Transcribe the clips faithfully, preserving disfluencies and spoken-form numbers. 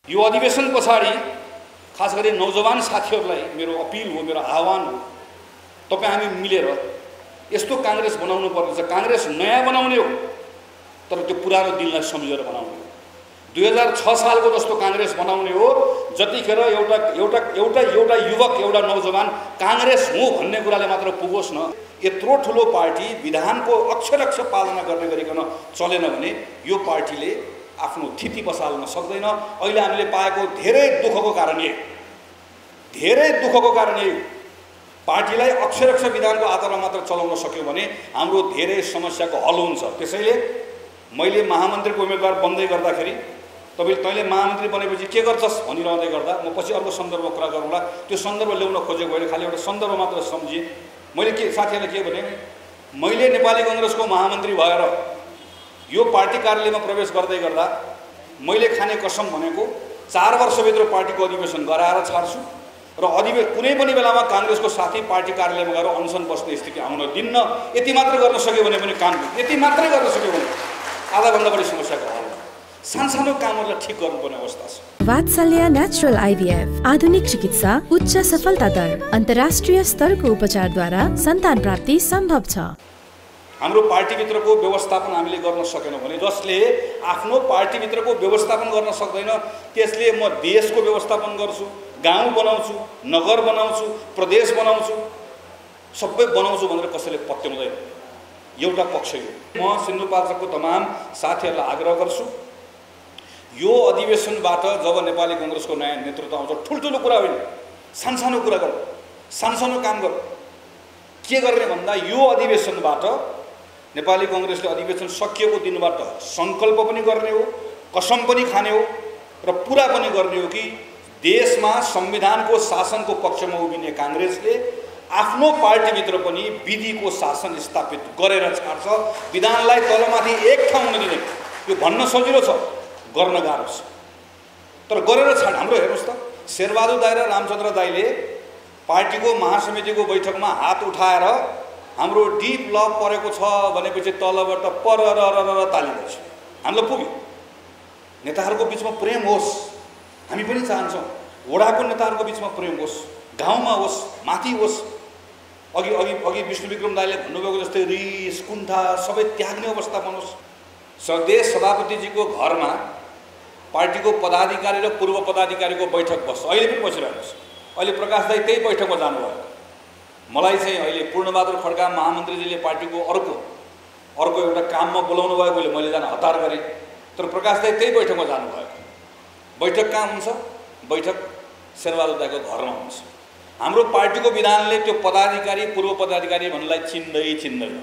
यो अधिवेशन पछाडि खास गरी नौजवान साथीहरूलाई मेरो अपिल हो, मेरो आह्वान हो, तपाईँ हामी मिलेर यस्तो कांग्रेस बनाउनु पर्छ। कांग्रेस नयाँ बनाउने हो, तर त्यो पुरानो दिनलाई सम्झेर बनाउने हो। दुई हजार छ सालको जस्तो कांग्रेस बनाउने हो, जतिखेर एउटा एउटा एउटा एउटा युवक एउटा नौजवान कांग्रेस हुँ भन्ने कुराले मात्र पुगोस् न। यत्रो ठुलो पार्टी विधानको अक्षर अक्षर पालना गर्ने गरिकन चलेन भने यो पार्टीले आफ्नो थिति बसाल्न सक्दैन। अहिले हामीले पाएको धेरै दुःखको कारण यही धेरै दुःखको कारण यही पार्टीलाई अक्षर अक्षर विधानको आधारमा मात्र चलाउन सक्यो भने हाम्रो धेरै समस्याको हल हुन्छ। त्यसैले मैले महामन्त्रीको उम्मेदवार बन्दै गर्दाखेरि तपाईले तैँले महामन्त्री बनेपछि के गर्छस् भनिरहँदै गर्दा म पछि अर्को सन्दर्भमा कुरा गरौँला। त्यो सन्दर्भ ल्याउन खोजेको होइन, खालि एउटा सन्दर्भ मात्र सम्झिए। मैले के साथीहरूलाई के भने, मैले नेपाली कांग्रेसको महामन्त्री भएर यो पार्टी कार्यालयमा प्रवेश गर्दै गर्दा मैले खाने कसम भनेको चार वर्षभित्र पार्टीको अधिवेशन गराएर छाड्छु र अधिवेशन कुनै पनि बेलामा कांग्रेसको साथी पार्टी कार्यालयमा गएर अनसन बस्ने स्थिति आउन दिन्न। यति मात्र गर्न सक्यो भने पनि काम, यति मात्रै गर्न सक्यो भने आधाभन्दा बढी समस्याको हल, सानसानो कामहरूलाई ठिक गर्नुपर्ने अवस्था छ। वात्सल्य नेचुरल आइभीएफ आधुनिक चिकित्सा, उच्च सफलता दर, अन्तर्राष्ट्रिय स्तरको उपचारद्वारा सन्तान प्राप्ति सम्भव छ। हाम्रो पार्टीभित्रको व्यवस्थापन हामीले गर्न सकेनौँ भने, जसले आफ्नो पार्टीभित्रको व्यवस्थापन गर्न सक्दैन त्यसले म देशको व्यवस्थापन गर्छु, गाउँ बनाउँछु, नगर बनाउँछु, प्रदेश बनाउँछु, सबै बनाउँछु भनेर कसैले पत्याउँदैन। एउटा पक्ष यो। म सिन्धुपाल्चोकको तमाम साथीहरूलाई आग्रह गर्छु, यो अधिवेशनबाट जब नेपाली कांग्रेसको नयाँ नेतृत्व आउँछ, ठुल्ठुलो कुरा होइन, सानसानो कुरा गर, सानसानो काम गर। के गर्ने भन्दा यो अधिवेशनबाट नेपाली कांग्रेसले अधिवेशन सकिएको दिनबाट संकल्प पनि गर्ने हो, कसम पनि खाने हो र पुरा पनि गर्ने हो कि देशमा संविधानको शासनको पक्षमा उभिने कांग्रेसले आफ्नो पार्टीभित्र पनि विधिको शासन स्थापित गरेर छाड्छ। विधानलाई तलमाथि एक ठाउँ हुन दिँदैन। यो भन्न सजिलो छ, गर्न गाह्रो छ, तर गरेर छाड। हाम्रो हेर्नुहोस् त, शेरबहादुर दाइ र रामचन्द्र दाइले पार्टीको महासमितिको बैठकमा हात उठाएर हाम्रो डिप लभ परेको छ भनेपछि तलबाट पर र र ताली बज्यो। हामीलाई पुग्यो। नेताहरूको बिचमा प्रेम होस्, हामी पनि चाहन्छौँ। वडाको नेताहरूको बिचमा प्रेम होस्, गाउँमा होस्, माथि होस्। अघि अघि अघि विष्णु विक्रम दाइले भन्नुभएको जस्तै रिस कुण्ठा सबै त्याग्ने अवस्था बनोस्। सदेश सभापतिजीको घरमा पार्टीको पदाधिकारी र पूर्व पदाधिकारीको बैठक बस्छ, अहिले पनि बसिरहेको छ। अहिले प्रकाश दाइ त्यही बैठकमा जानुभयो। मलाई चाहिँ अहिले पूर्णबहादुर खड्का महामन्त्रीजीले पार्टीको अर्को अर्को एउटा काममा बोलाउनु भएको, मैले जान हतार गरेँ, तर प्रकाश दाइ त्यही बैठकमा जानुभयो। बैठक कहाँ हुन्छ? बैठक शेरबहादुर दाइको घरमा हुन्छ। हाम्रो पार्टीको विधानले त्यो पदाधिकारी पूर्व पदाधिकारी भन्नेलाई चिन्दै चिन्दैन।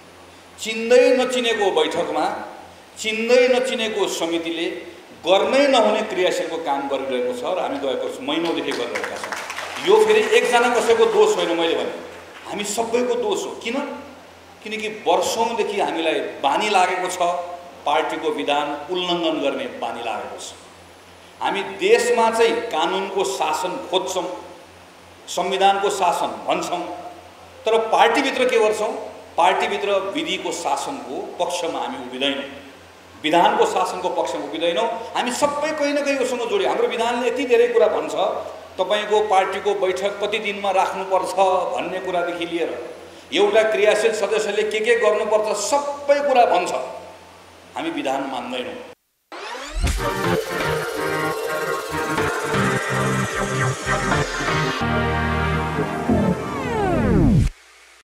चिन्दै नचिनेको बैठकमा चिन्दै नचिनेको समितिले गर्नै नहुने क्रियाशीलको काम गरिरहेको छ र हामी गएको महिनौदेखि गरिरहेका छौँ। यो फेरि एकजना कसैको दोष होइन, मैले भने हामी सबैको दोष हो। किन? किनकि वर्षौँदेखि हामीलाई बानी लागेको छ पार्टीको विधान उल्लङ्घन गर्ने बानी लागेको छ। हामी देशमा चाहिँ कानुनको शासन खोज्छौँ, संविधानको शासन भन्छौँ, तर पार्टीभित्र के गर्छौँ? पार्टीभित्र विधिको शासनको पक्षमा हामी उभिँदैनौँ, विधानको शासनको पक्षमा उभिँदैनौँ। हामी सबै कहीँ न कहीँ उसँग जोड्यो। हाम्रो विधानले यति धेरै कुरा भन्छ, तपाईँको पार्टीको बैठक कति दिनमा राख्नुपर्छ भन्ने कुरादेखि लिएर एउटा क्रियाशील सदस्यले के के गर्नुपर्छ सबै कुरा भन्छ। हामी विधान मान्दैनौँ। Thank you.